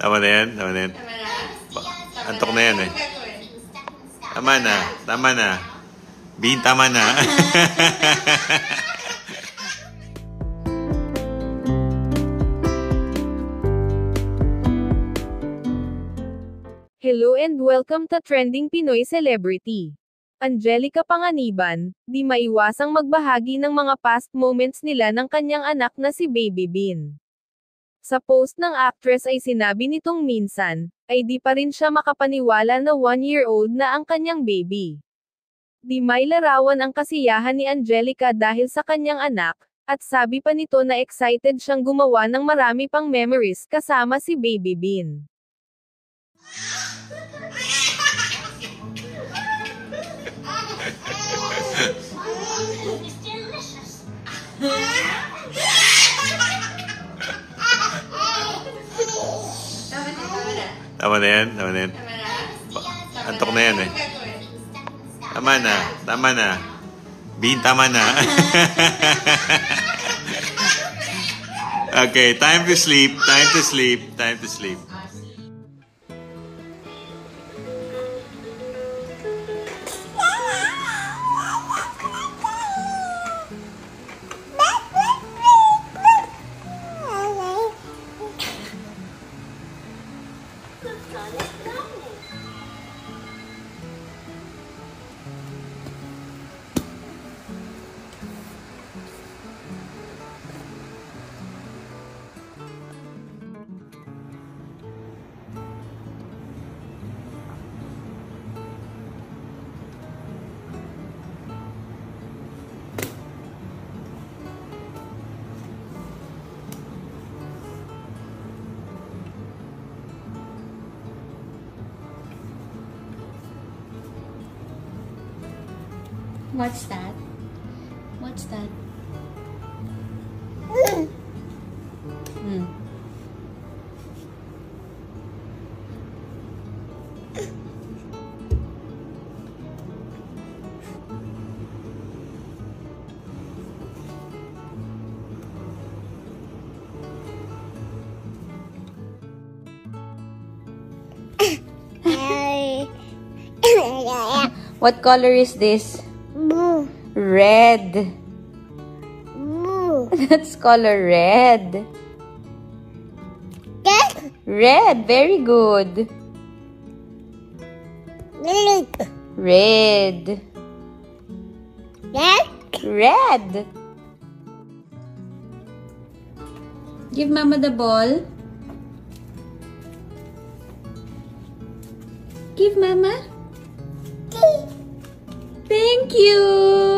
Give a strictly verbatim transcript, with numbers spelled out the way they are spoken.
Tama na yan? Tama na yan? Antok na yan eh. Tama na. Tama na. Bean, tama na. Hello and welcome to Trending Pinoy Celebrity. Angelica Panganiban, di maiwasang magbahagi ng mga past moments nila ng kanyang anak na si Baby Bean. Sa post ng actress ay sinabi nitong minsan, ay di pa rin siya makapaniwala na one-year-old na ang kanyang baby. Di may larawan ang kasiyahan ni Angelica dahil sa kanyang anak, at sabi pa nito na excited siyang gumawa ng marami pang memories kasama si Baby Bean. Tama na yan? Tama na yan? Antok na yan eh. Tama na. Tama na. Bean, tama na. Okay, time to sleep. Time to sleep. Time to sleep. What's that? What's that? Hmm. What color is this? Blue. Red. Blue. That's color red. Yes. Red. Very good. Red. Red. Yes. Red. Give Mama the ball. Give Mama. Thank you.